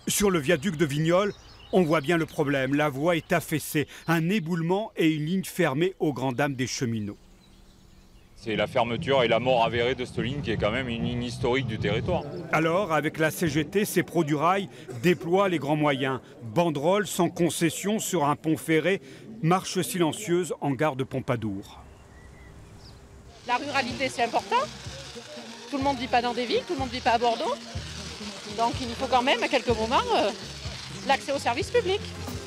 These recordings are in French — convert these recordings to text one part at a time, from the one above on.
Sur le viaduc de Vignoles, on voit bien le problème. La voie est affaissée, un éboulement et une ligne fermée aux grandes dames des cheminots. C'est la fermeture et la mort avérée de cette ligne qui est quand même une ligne historique du territoire. Alors, avec la CGT, ces pros du rail déploient les grands moyens. Banderoles sans concession sur un pont ferré, marche silencieuse en gare de Pompadour. La ruralité, c'est important. Tout le monde ne vit pas dans des villes, tout le monde ne vit pas à Bordeaux. Donc il faut quand même, à quelques moments, l'accès aux services publics.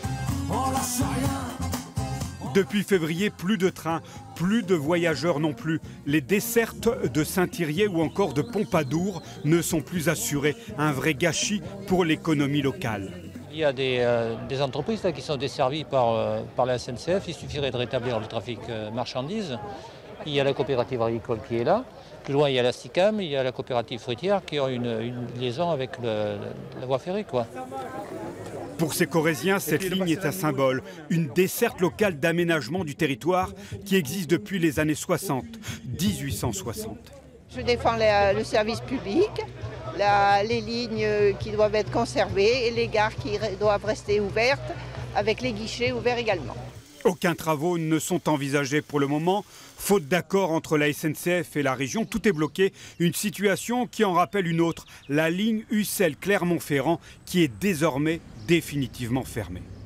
Depuis février, plus de trains, plus de voyageurs non plus. Les dessertes de Saint-Thirier ou encore de Pompadour ne sont plus assurées. Un vrai gâchis pour l'économie locale. Il y a des entreprises là, qui sont desservies par la SNCF. Il suffirait de rétablir le trafic marchandises. Il y a la coopérative agricole qui est là. Plus loin, il y a la SICAM, il y a la coopérative fruitière qui ont une liaison avec la voie ferrée, quoi. Pour ces Corésiens, cette ligne est un symbole, une desserte locale d'aménagement du territoire qui existe depuis les années 60, 1860. Je défends le service public, les lignes qui doivent être conservées et les gares qui doivent rester ouvertes, avec les guichets ouverts également. Aucun travaux ne sont envisagés pour le moment. Faute d'accord entre la SNCF et la région, tout est bloqué. Une situation qui en rappelle une autre, la ligne Ussel-Clermont-Ferrand, qui est désormais définitivement fermée.